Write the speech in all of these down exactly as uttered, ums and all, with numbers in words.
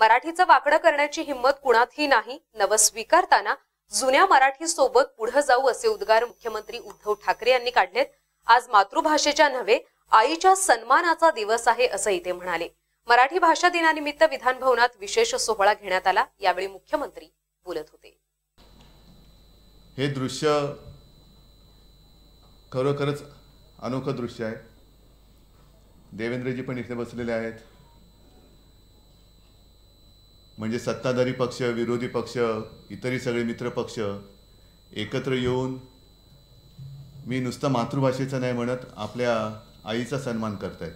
मराठीचं वाकडं करण्याची हिंमत कुणातही नाही. नव स्वीकारताना जुन्या मराठी सोबत पुढे जाऊ असे उद्गार मुख्यमंत्री उद्धव ठाकरे यांनी काढलेत. आज मातृभाषेच्या नव्हे आईच्या सन्मानाचा दिवस आहे असंही ते म्हणाले. मराठी भाषा दिनानिमित्त विधान भवनात विशेष सोहळा घेण्यात आला. यावेळी मुख्यमंत्री बोलत होते. हे दृश्य खरोखरच अनोखं दृश्य आहे. देवेंद्रजी पण इथे बसलेले आहेत. म्हणजे सत्ताधारी पक्ष, विरोधी पक्ष, इतरही सगळे मित्र पक्ष एकत्र येऊन मी नुसतं मातृभाषेचं नाही म्हणत आपल्या आईचा सन्मान करतायत.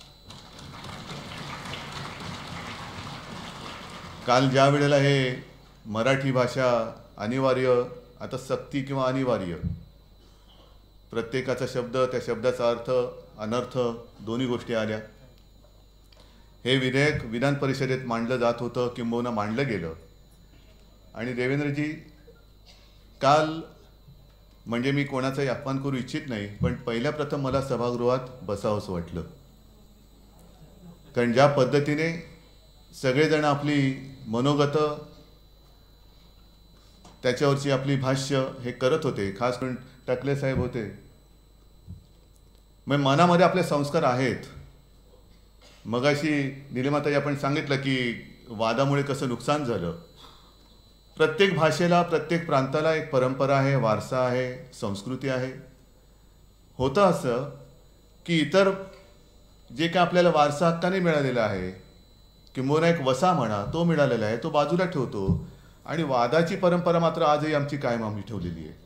काल ज्या वेळेला हे मराठी भाषा अनिवार्य, आता सक्ती किंवा अनिवार्य, प्रत्येकाचा शब्द, त्या शब्दाचा अर्थ अनर्थ दोन्ही गोष्टी आल्या. हे विधेयक विधान परिषदेत मांडलं जात होतं, किंबहुना मांडलं गेलं. आणि देवेंद्रजी काल, म्हणजे मी कोणाचाही अपमान करू इच्छित नाही, पण पहिल्या प्रथम मला सभागृहात बसावंसं वाटलं. कारण ज्या पद्धतीने सगळेजण आपली मनोगतं, त्याच्यावरची आपली भाष्य हे करत होते, खास करून टकले साहेब होते. मग मनामध्ये आपले संस्कार आहेत. मगाशी निलिमाताई आपण सांगितलं की वादामुळे कसं नुकसान झालं. प्रत्येक भाषेला, प्रत्येक प्रांताला एक परंपरा आहे, वारसा आहे, संस्कृती आहे. होतं असं की इतर जे काय आपल्याला वारसा हक्काने मिळालेला आहे, किंबहुना एक वसा म्हणा, तो मिळालेला आहे, तो बाजूला ठेवतो. आणि वादाची परंपरा मात्र आजही आमची कायम आम्ही ठेवलेली आहे.